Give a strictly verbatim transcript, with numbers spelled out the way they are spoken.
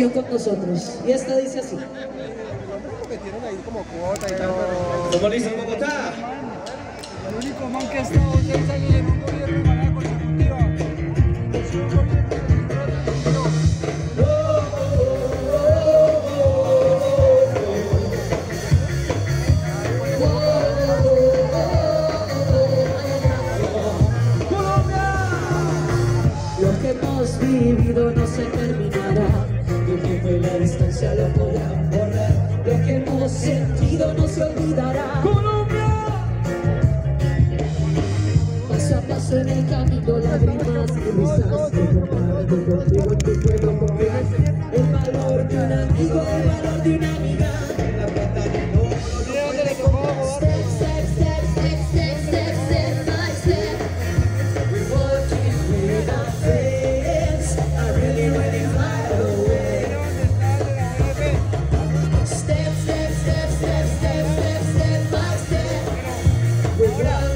canción con nosotros. Y esta dice así. ¿Cómo le dicen Bogotá? El único man que ha estado seis años en un gobierno de manera consecutiva. Es un gobierno Lo que hemos vivido no se terminará. El tiempo y la distancia lo podrán borrar. Lo que hemos sentido no se olvidará. ¡Colombia! Paso a paso en el camino, lágrimas y risas. Comparto contigo tu pueblo confiar. El valor de un amigo, el valor de una amiga. Step, step, step, step, step, step, step by step. We're walking with our friends. I really, really fly away. Step, step, step, step, step, step, step by step. We're